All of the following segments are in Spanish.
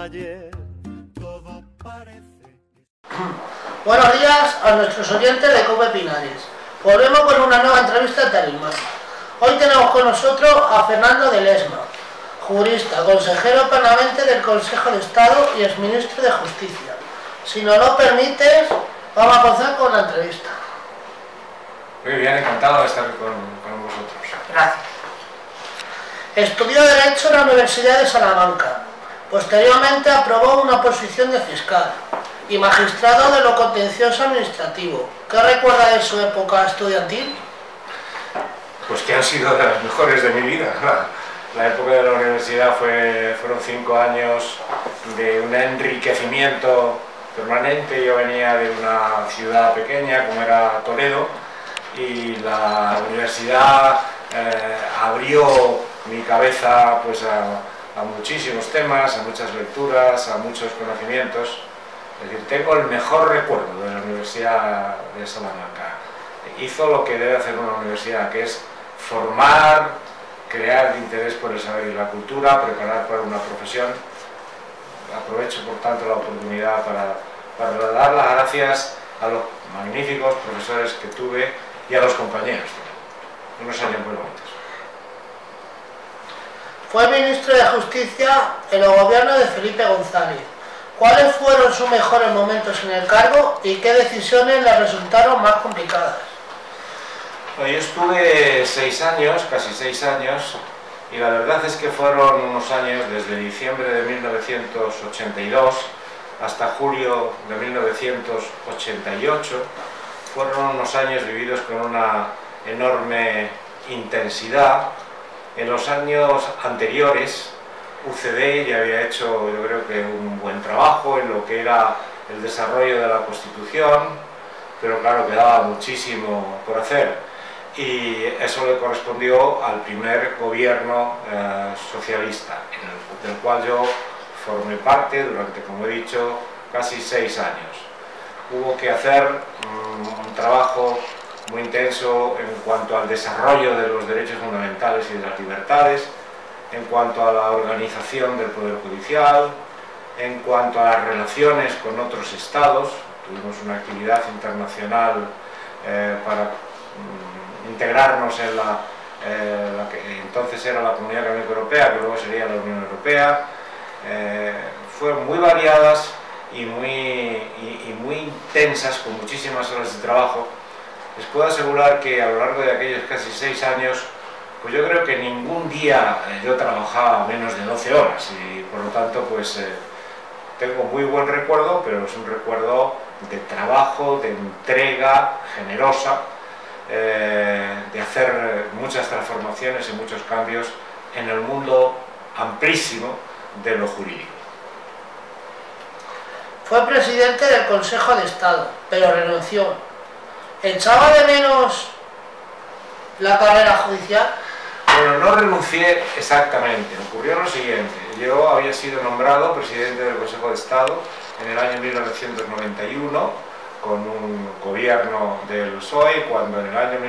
ayer, todo parece... Buenos días a nuestros oyentes de COPE Pinares. Volvemos con una nueva entrevista de Talismán. Hoy tenemos con nosotros a Fernando de Lesma, jurista, consejero permanente del Consejo de Estado y exministro de Justicia. Si nos lo permites, vamos a comenzar con la entrevista. Muy bien, encantado de estar con vosotros. Gracias. Estudió Derecho en la Universidad de Salamanca. Posteriormente aprobó una posición de fiscal y magistrado de lo contencioso administrativo. ¿Qué recuerda de su época estudiantil? Pues que han sido de las mejores de mi vida. La época de la universidad fueron 5 años de un enriquecimiento permanente. Yo venía de una ciudad pequeña como era Toledo y la universidad abrió mi cabeza pues, a muchísimos temas, a muchas lecturas, a muchos conocimientos. Es decir, tengo el mejor recuerdo de la Universidad de Salamanca. Hizo lo que debe hacer una universidad, que es formar, crear interés por el saber y la cultura, preparar para una profesión. Aprovecho, por tanto, la oportunidad para dar las gracias a los magníficos profesores que tuve y a los compañeros. Unos años muy bonitos. Fue ministro de Justicia en el gobierno de Felipe González. ¿Cuáles fueron sus mejores momentos en el cargo y qué decisiones le resultaron más complicadas? Bueno, yo estuve 6 años, casi 6 años, y la verdad es que fueron unos años desde diciembre de 1982 hasta julio de 1988. Fueron unos años vividos con una enorme intensidad. En los años anteriores, UCD ya había hecho, yo creo que un buen trabajo en lo que era el desarrollo de la Constitución, pero claro, quedaba muchísimo por hacer. Y eso le correspondió al primer gobierno socialista, del cual yo formé parte durante, como he dicho, casi 6 años. Hubo que hacer un trabajo muy intenso en cuanto al desarrollo de los derechos fundamentales y de las libertades, en cuanto a la organización del Poder Judicial, en cuanto a las relaciones con otros estados. Tuvimos una actividad internacional para integrarnos en la que entonces era la Comunidad Económica Europea, que luego sería la Unión Europea. Fueron muy variadas y muy intensas, con muchísimas horas de trabajo. Les puedo asegurar que a lo largo de aquellos casi 6 años, pues yo creo que ningún día yo trabajaba menos de 12 horas y por lo tanto pues tengo muy buen recuerdo, pero es un recuerdo de trabajo, de entrega generosa, de hacer muchas transformaciones y muchos cambios en el mundo amplísimo de lo jurídico. Fue presidente del Consejo de Estado, pero renunció. ¿Echaba de menos la carrera judicial? Bueno, no renuncié exactamente. Ocurrió lo siguiente. Yo había sido nombrado presidente del Consejo de Estado en el año 1991 con un gobierno del PSOE, cuando en el año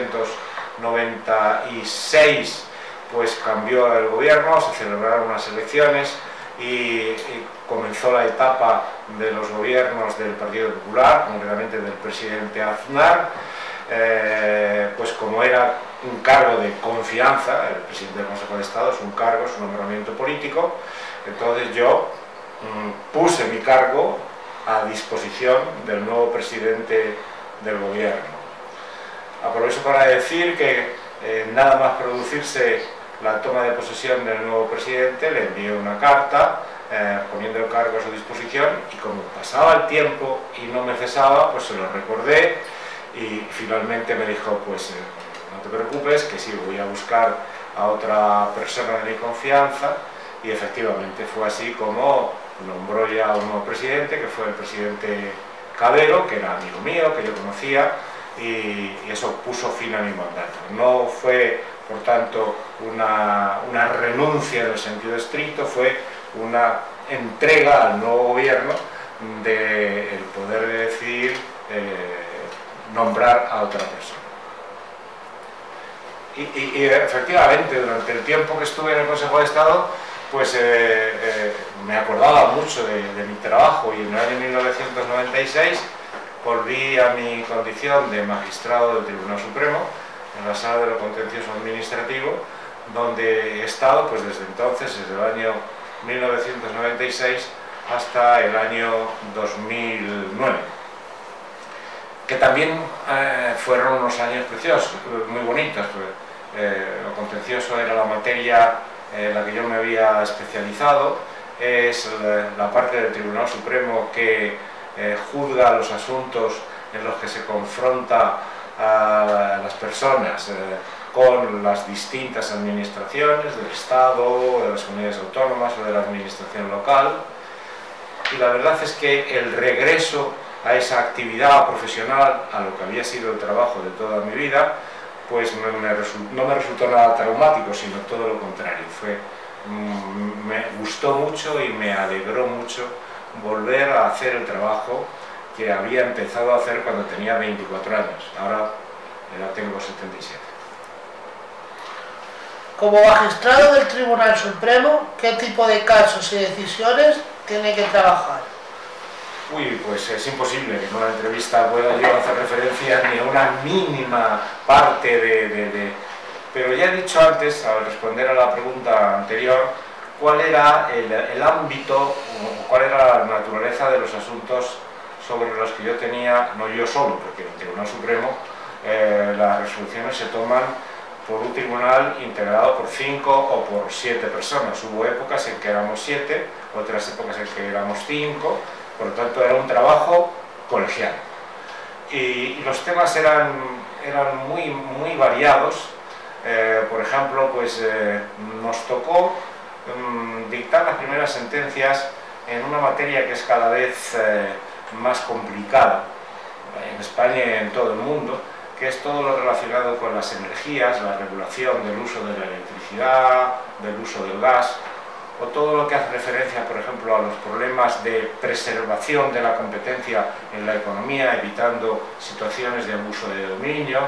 1996 pues cambió el gobierno, se celebraron unas elecciones y comenzó la etapa de los gobiernos del Partido Popular, concretamente del presidente Aznar. Pues como era un cargo de confianza, el presidente del Consejo de Estado es un cargo, es un nombramiento político, entonces yo puse mi cargo a disposición del nuevo presidente del gobierno. Aprovecho para decir que nada más producirse la toma de posesión del nuevo presidente, le envié una carta poniendo el cargo a su disposición y como pasaba el tiempo y no me cesaba, pues se lo recordé y finalmente me dijo, pues no te preocupes, que sí, voy a buscar a otra persona de mi confianza y efectivamente fue así como nombró ya un nuevo presidente, que fue el presidente Cabero, que era amigo mío, que yo conocía y eso puso fin a mi mandato. No fue, por tanto, una renuncia en el sentido estricto, fue una entrega al nuevo gobierno del poder de decidir nombrar a otra persona. Y efectivamente, durante el tiempo que estuve en el Consejo de Estado, pues me acordaba mucho de mi trabajo, y en el año 1996 volví a mi condición de magistrado del Tribunal Supremo en la Sala de lo Contencioso Administrativo, donde he estado pues desde entonces, desde el año 1996 hasta el año 2009, que también fueron unos años preciosos, muy bonitos. Lo contencioso era la materia en la que yo me había especializado, es la parte del Tribunal Supremo que juzga los asuntos en los que se confronta a las personas con las distintas administraciones del Estado, de las comunidades autónomas o de la administración local. Y la verdad es que el regreso a esa actividad profesional, a lo que había sido el trabajo de toda mi vida, pues no me resultó nada traumático, sino todo lo contrario. Me gustó mucho y me alegró mucho volver a hacer el trabajo que había empezado a hacer cuando tenía 24 años. Ahora ya tengo 77. Como magistrado del Tribunal Supremo, ¿qué tipo de casos y decisiones tiene que trabajar? Uy, pues es imposible que en una entrevista pueda yo hacer referencia ni a una mínima parte Pero ya he dicho antes, al responder a la pregunta anterior, cuál era el ámbito, o cuál era la naturaleza de los asuntos sobre los que yo tenía, no yo solo, porque en el Tribunal Supremo las resoluciones se toman por un tribunal integrado por 5 o por 7 personas. Hubo épocas en que éramos 7, otras épocas en que éramos 5, por lo tanto era un trabajo colegial. Y los temas eran muy variados. Por ejemplo, pues nos tocó dictar las primeras sentencias en una materia que es cada vez más complicada en España y en todo el mundo, que es todo lo relacionado con las energías, la regulación del uso de la electricidad, del uso del gas, o todo lo que hace referencia, por ejemplo, a los problemas de preservación de la competencia en la economía, evitando situaciones de abuso de dominio,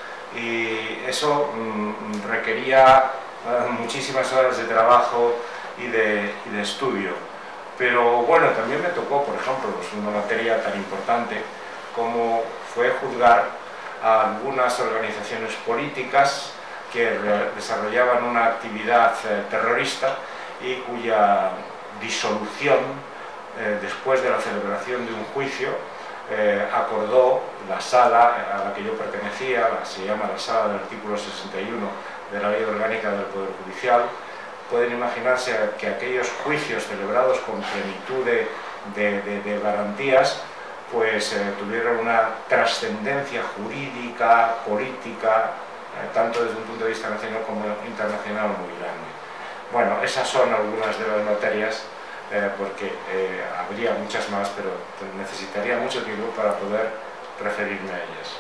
y eso requería muchísimas horas de trabajo y de estudio. Pero bueno, también me tocó, por ejemplo, pues una materia tan importante como fue juzgar a algunas organizaciones políticas que desarrollaban una actividad terrorista y cuya disolución, después de la celebración de un juicio, acordó la sala a la que yo pertenecía, se llama la sala del artículo 61 de la Ley Orgánica del Poder Judicial. Pueden imaginarse que aquellos juicios celebrados con plenitud de garantías pues tuvieron una trascendencia jurídica, política, tanto desde un punto de vista nacional como internacional, muy grande. Bueno, esas son algunas de las materias, porque habría muchas más, pero necesitaría mucho tiempo para poder referirme a ellas.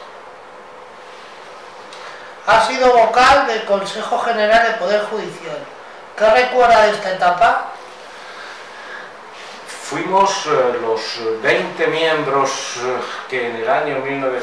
Ha sido vocal del Consejo General del Poder Judicial. ¿Qué recuerda de esta etapa? Fuimos los 20 miembros que en el año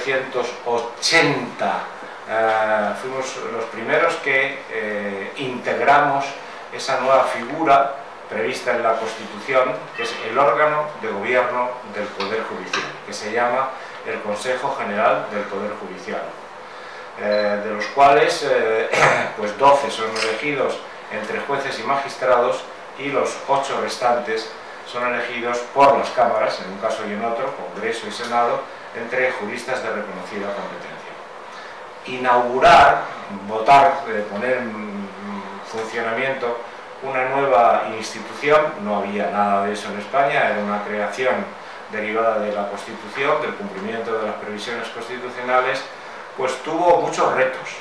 1980 fuimos los primeros que integramos esa nueva figura prevista en la Constitución, que es el órgano de gobierno del Poder Judicial, que se llama el Consejo General del Poder Judicial, de los cuales pues 12 son elegidos entre jueces y magistrados, y los 8 restantes son elegidos por las cámaras, en un caso y en otro, Congreso y Senado, entre juristas de reconocida competencia. Inaugurar, votar, poner en funcionamiento una nueva institución, no había nada de eso en España, era una creación derivada de la Constitución, del cumplimiento de las previsiones constitucionales, pues tuvo muchos retos,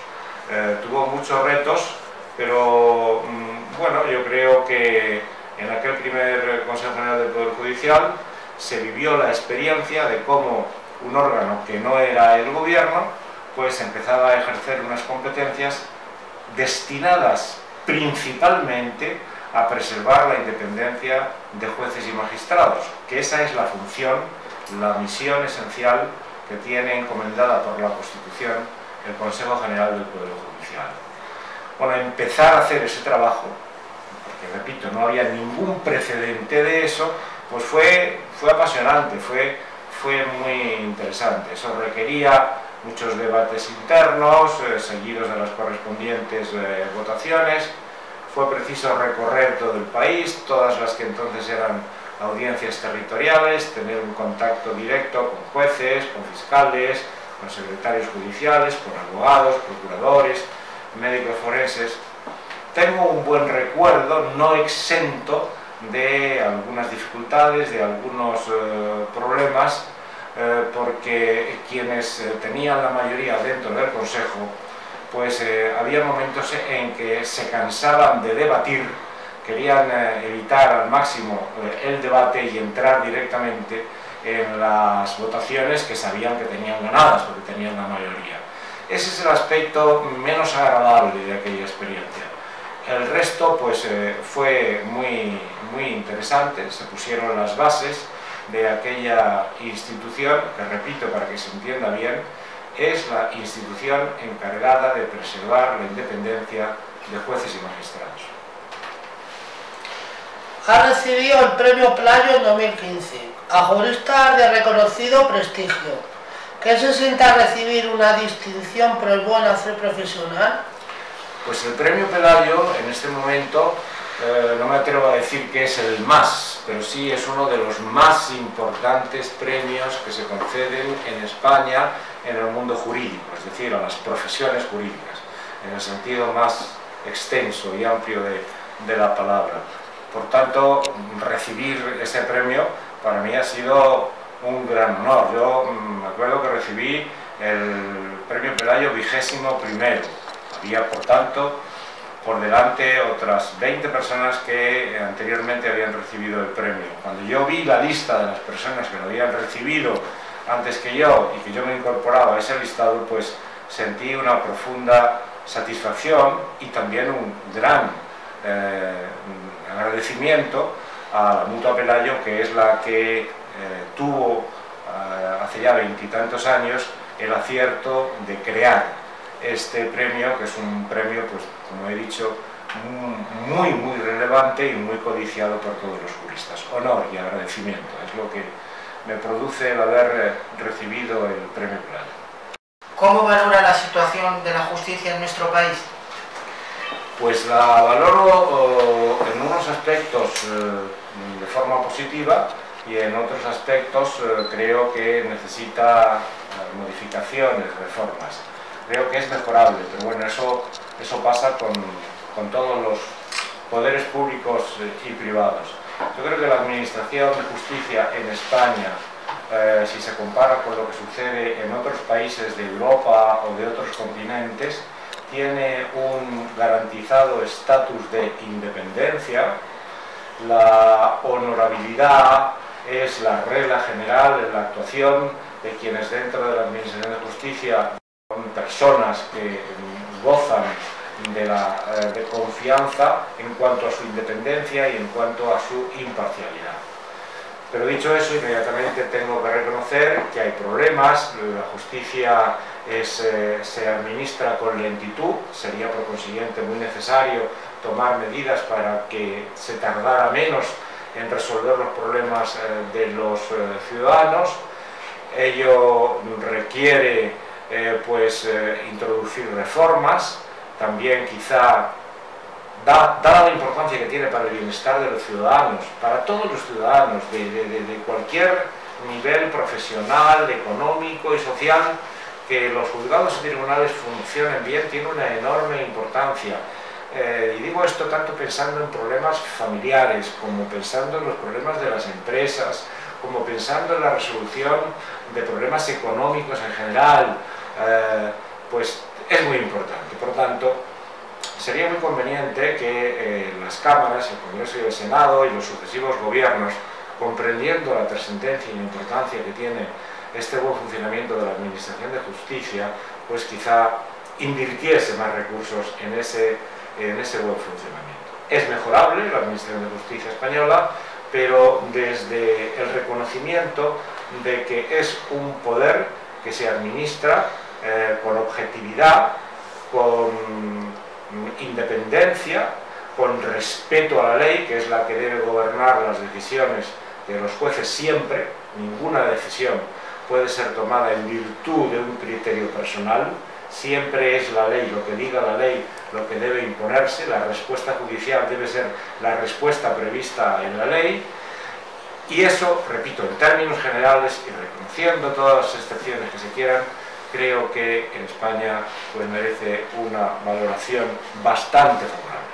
pero bueno, yo creo que en aquel primer Consejo General del Poder Judicial se vivió la experiencia de cómo un órgano que no era el gobierno pues empezaba a ejercer unas competencias destinadas principalmente a preservar la independencia de jueces y magistrados, que esa es la función, la misión esencial que tiene encomendada por la Constitución el Consejo General del Poder Judicial. Bueno, empezar a hacer ese trabajo, porque que repito, no había ningún precedente de eso, pues fue apasionante, fue muy interesante. Eso requería muchos debates internos, seguidos de las correspondientes votaciones. Fue preciso recorrer todo el país, todas las que entonces eran audiencias territoriales, tener un contacto directo con jueces, con fiscales, con secretarios judiciales, con abogados, procuradores, médicos forenses. Tengo un buen recuerdo, no exento de algunas dificultades, de algunos problemas, porque quienes tenían la mayoría dentro del Consejo, pues había momentos en que se cansaban de debatir, querían evitar al máximo el debate y entrar directamente en las votaciones que sabían que tenían ganadas, porque tenían la mayoría. Ese es el aspecto menos agradable de aquella experiencia. El resto pues fue muy interesante, se pusieron las bases de aquella institución, que repito para que se entienda bien, es la institución encargada de preservar la independencia de jueces y magistrados. Ha recibido el premio Pelayo en 2015, a juristas de reconocido prestigio. ¿Qué se siente al recibir una distinción por el buen hacer profesional? Pues el premio Pelayo en este momento no me atrevo a decir que es el más, pero sí es uno de los más importantes premios que se conceden en España en el mundo jurídico, es decir, a las profesiones jurídicas, en el sentido más extenso y amplio de la palabra. Por tanto, recibir ese premio para mí ha sido un gran honor. Yo me acuerdo que recibí el premio Pelayo 21º. Había, por tanto, por delante otras 20 personas que anteriormente habían recibido el premio. Cuando yo vi la lista de las personas que lo habían recibido antes que yo y que yo me incorporaba a ese listado, pues sentí una profunda satisfacción y también un gran agradecimiento a la Mutua Pelayo, que es la que tuvo hace ya 20 y tantos años el acierto de crear este premio, que es un premio, pues como he dicho, muy relevante y muy codiciado por todos los juristas. Honor y agradecimiento es lo que me produce el haber recibido el premio Pelayo. ¿Cómo valora la situación de la justicia en nuestro país? Pues la valoro en unos aspectos de forma positiva y en otros aspectos creo que necesita modificaciones, reformas. Creo que es mejorable, pero bueno, eso pasa con todos los poderes públicos y privados. Yo creo que la administración de justicia en España, si se compara con lo que sucede en otros países de Europa o de otros continentes, tiene un garantizado estatus de independencia. La honorabilidad es la regla general en la actuación de quienes dentro de la administración de justicia son personas que gozan de confianza en cuanto a su independencia y en cuanto a su imparcialidad. Pero dicho eso, inmediatamente tengo que reconocer que hay problemas. La justicia se administra con lentitud, sería por consiguiente muy necesario tomar medidas para que se tardara menos en resolver los problemas de los ciudadanos. Ello requiere introducir reformas, también quizá, dada la importancia que tiene para el bienestar de los ciudadanos, para todos los ciudadanos de cualquier nivel profesional, económico y social, que los juzgados y tribunales funcionen bien tiene una enorme importancia. Y digo esto tanto pensando en problemas familiares, como pensando en los problemas de las empresas, como pensando en la resolución de problemas económicos en general, pues es muy importante. Por tanto, sería muy conveniente que las cámaras, el Congreso y el Senado y los sucesivos gobiernos, comprendiendo la trascendencia y la importancia que tiene este buen funcionamiento de la Administración de Justicia, pues quizá invirtiese más recursos en ese buen funcionamiento. Es mejorable la Administración de Justicia española, pero desde el reconocimiento de que es un poder que se administra con objetividad, con independencia, con respeto a la ley, que es la que debe gobernar las decisiones de los jueces siempre. Ninguna decisión puede ser tomada en virtud de un criterio personal. Siempre es la ley, lo que diga la ley, lo que debe imponerse. La respuesta judicial debe ser la respuesta prevista en la ley. Y eso, repito, en términos generales y reconociendo todas las excepciones que se quieran, creo que en España pues merece una valoración bastante favorable.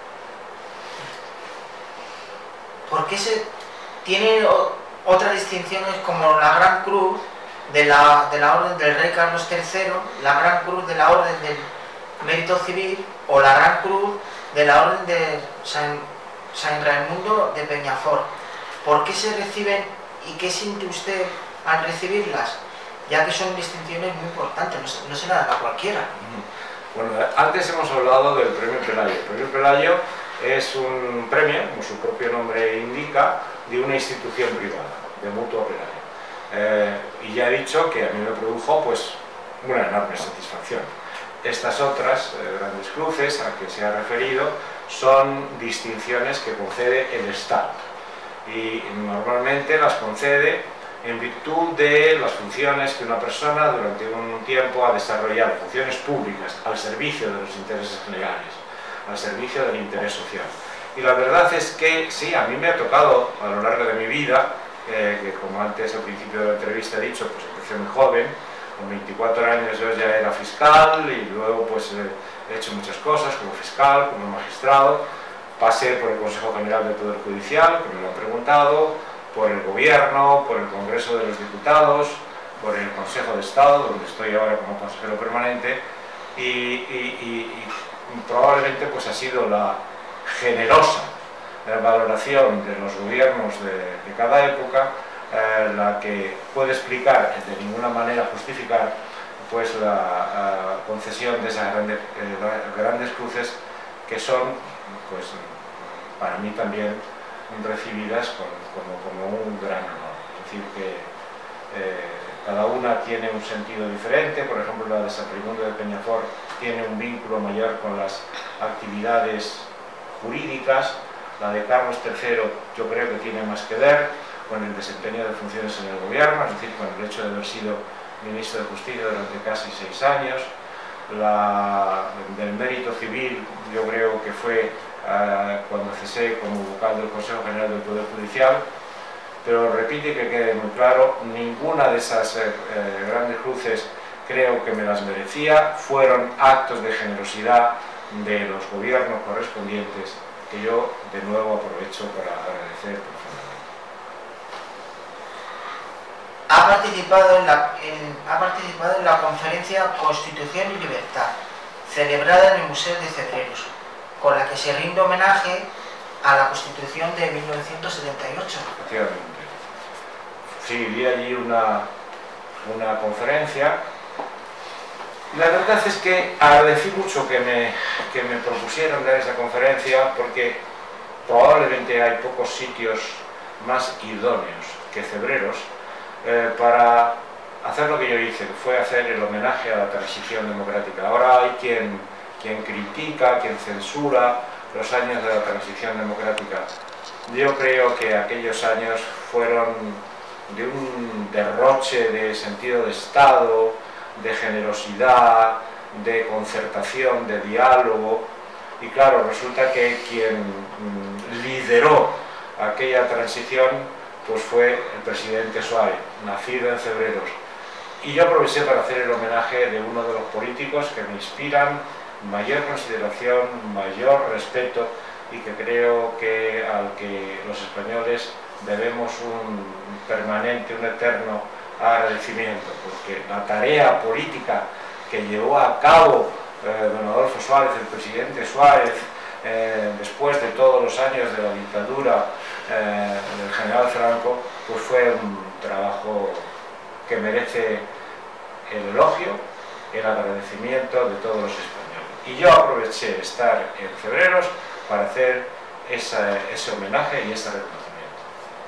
¿Por qué se tiene otras distinciones como la Gran Cruz de la Orden del Rey Carlos III, la Gran Cruz de la Orden del Mérito Civil o la Gran Cruz de la Orden de San Raimundo de Peñafort? ¿Por qué se reciben y qué siente usted al recibirlas? Ya que son distinciones muy importantes, no se la dan a cualquiera. Bueno, antes hemos hablado del Premio Pelayo. El Premio Pelayo es un premio, como su propio nombre indica, de una institución privada, de Mutua Pelayo. Y ya he dicho que a mí me produjo pues una enorme satisfacción. Estas otras grandes cruces a que se ha referido son distinciones que concede el Estado y normalmente las concede en virtud de las funciones que una persona durante un tiempo ha desarrollado, funciones públicas al servicio de los intereses generales, al servicio del interés social. Y la verdad es que sí, a mí me ha tocado a lo largo de mi vida, que como antes al principio de la entrevista he dicho, pues empecé muy joven, con 24 años yo ya era fiscal y luego pues he hecho muchas cosas como fiscal, como magistrado, pasé por el Consejo General del Poder Judicial, que me lo han preguntado, por el Gobierno, por el Congreso de los Diputados, por el Consejo de Estado, donde estoy ahora como consejero permanente, y probablemente pues ha sido la generosa valoración de los gobiernos de cada época la que puede explicar, de ninguna manera justificar, pues la concesión de esas grandes cruces que son, pues para mí también recibidas como un gran honor. Es decir, que cada una tiene un sentido diferente. Por ejemplo, la de San Raimundo de Peñafort tiene un vínculo mayor con las actividades jurídicas. La de Carlos III yo creo que tiene más que ver con el desempeño de funciones en el gobierno, es decir, con el hecho de haber sido ministro de Justicia durante casi 6 años. La del Mérito Civil yo creo que fue cuando cesé como vocal del Consejo General del Poder Judicial, pero repite que quede muy claro, ninguna de esas grandes cruces creo que me las merecía, fueron actos de generosidad de los gobiernos correspondientes que yo de nuevo aprovecho para agradecer profundamente. Ha participado en la conferencia Constitución y Libertad, celebrada en el Museo de Cebreros, con la que se rinde homenaje a la Constitución de 1978. Efectivamente. Sí, vi allí una conferencia. La verdad es que agradecí mucho que me propusieran dar esa conferencia, porque probablemente hay pocos sitios más idóneos que Cebreros para hacer lo que yo hice, que fue hacer el homenaje a la transición democrática. Ahora hay quien critica, quien censura los años de la transición democrática. Yo creo que aquellos años fueron de un derroche de sentido de Estado, de generosidad, de concertación, de diálogo, y claro, resulta que quien lideró aquella transición pues fue el presidente Suárez, nacido en Cebreros. Y yo aproveché para hacer el homenaje de uno de los políticos que me inspiran mayor consideración, mayor respeto, y que creo que al que los españoles debemos un permanente, un eterno agradecimiento, porque la tarea política que llevó a cabo don Adolfo Suárez, el presidente Suárez, después de todos los años de la dictadura del general Franco, pues fue un trabajo que merece el elogio, el agradecimiento de todos los españoles. Y yo aproveché estar en Cebreros para hacer ese homenaje y ese reconocimiento.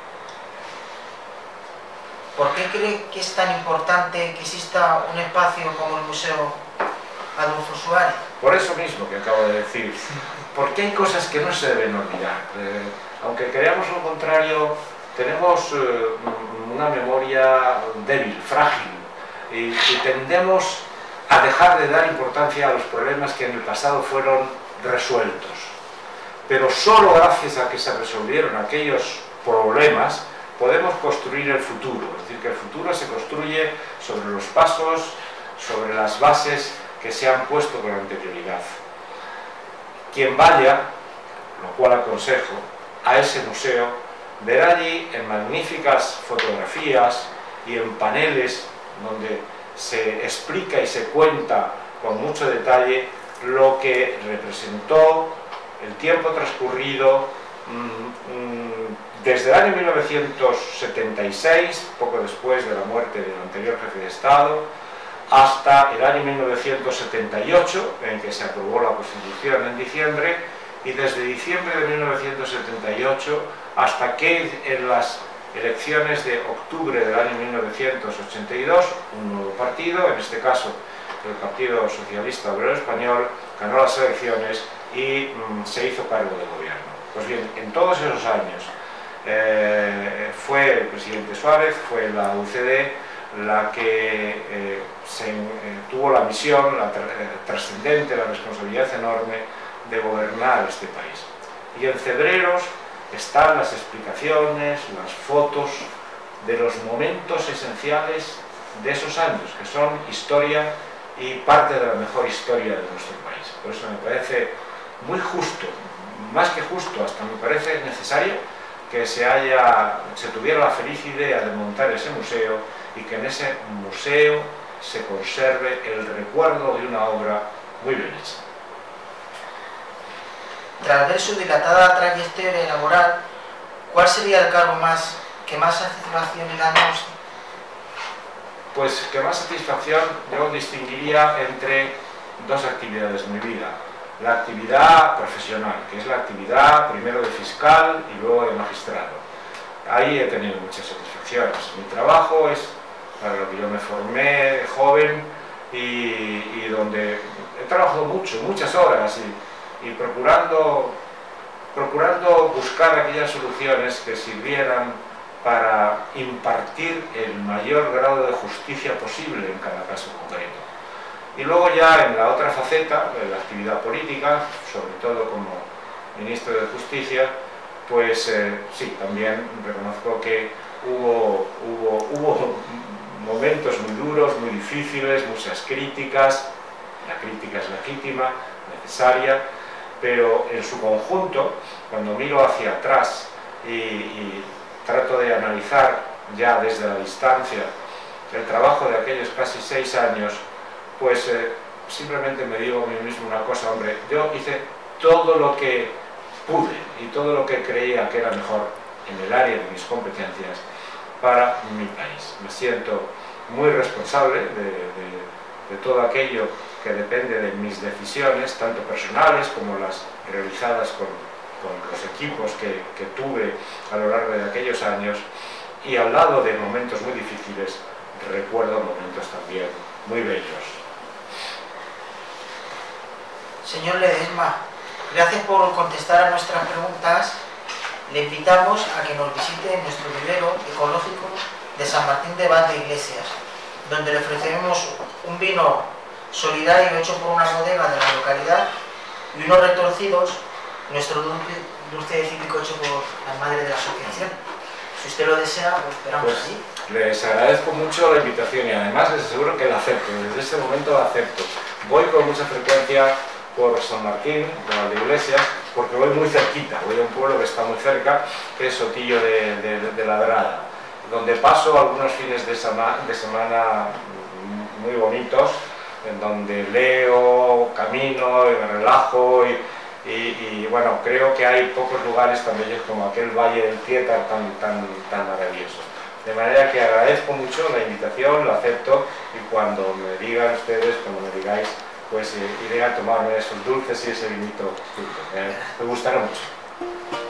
¿Por qué cree que es tan importante que exista un espacio como el Museo Adolfo Suárez? Por eso mismo que acabo de decir, porque hay cosas que no se deben olvidar. Aunque creamos lo contrario, tenemos una memoria débil, frágil, y tendemos a dejar de dar importancia a los problemas que en el pasado fueron resueltos. Pero solo gracias a que se resolvieron aquellos problemas podemos construir el futuro. Es decir, que el futuro se construye sobre los pasos, sobre las bases que se han puesto con anterioridad. Quien vaya, lo cual aconsejo, a ese museo, verá allí en magníficas fotografías y en paneles donde se explica y se cuenta con mucho detalle lo que representó el tiempo transcurrido desde el año 1976, poco después de la muerte del anterior jefe de Estado, hasta el año 1978, en que se aprobó la Constitución en diciembre, y desde diciembre de 1978 hasta que en las elecciones de octubre del año 1982, un nuevo partido, en este caso el Partido Socialista Obrero Español, ganó las elecciones y se hizo cargo del gobierno. Pues bien, en todos esos años fue el presidente Suárez, fue la UCD la que tuvo la misión, la trascendente, la responsabilidad enorme de gobernar este país. Y en Cebreros están las explicaciones, las fotos de los momentos esenciales de esos años, que son historia y parte de la mejor historia de nuestro país. Por eso me parece muy justo, más que justo, hasta me parece necesario que se tuviera la feliz idea de montar ese museo y que en ese museo se conserve el recuerdo de una obra muy bien hecha. Tras ver su dilatada trayectoria laboral, ¿cuál sería el cargo que más satisfacción le damos? Pues que más satisfacción yo distinguiría entre dos actividades en mi vida. La actividad profesional, que es la actividad primero de fiscal y luego de magistrado. Ahí he tenido muchas satisfacciones. Mi trabajo es para lo que yo me formé joven y donde he trabajado muchas horas y procurando buscar aquellas soluciones que sirvieran para impartir el mayor grado de justicia posible en cada caso concreto. Y luego ya en la otra faceta, de la actividad política, sobre todo como ministro de Justicia, pues sí, también reconozco que hubo momentos muy duros, muy difíciles, muchas críticas. La crítica es legítima, necesaria, pero en su conjunto, cuando miro hacia atrás y trato de analizar ya desde la distancia el trabajo de aquellos casi 6 años, pues simplemente me digo a mí mismo una cosa: hombre, yo hice todo lo que pude y todo lo que creía que era mejor en el área de mis competencias para mi país. Me siento muy responsable de todo aquello que depende de mis decisiones, tanto personales como las realizadas con los equipos que tuve a lo largo de aquellos años, y al lado de momentos muy difíciles recuerdo momentos también muy bellos. Señor Ledesma, gracias por contestar a nuestras preguntas. Le invitamos a que nos visite en nuestro vivero ecológico de San Martín de Valdeiglesias, donde le ofrecemos un vino solidario hecho por una bodega de la localidad y unos retorcidos, nuestro dulce cítrico hecho por la madre de la asociación. Si usted lo desea, lo esperamos pues, allí. Les agradezco mucho la invitación y además les aseguro que la acepto, desde este momento la acepto. Voy con mucha frecuencia por San Martín de Valdeiglesias, porque voy muy cerquita, voy a un pueblo que está muy cerca, que es Sotillo de Ladrada, donde paso algunos fines de semana muy bonitos, en donde leo, camino y me relajo y bueno, creo que hay pocos lugares tan bellos como aquel Valle del Tietar tan maravilloso. De manera que agradezco mucho la invitación, la acepto, y cuando me digan ustedes, cuando me digáis, pues iré a tomarme esos dulces y ese vinito. Me gustará mucho.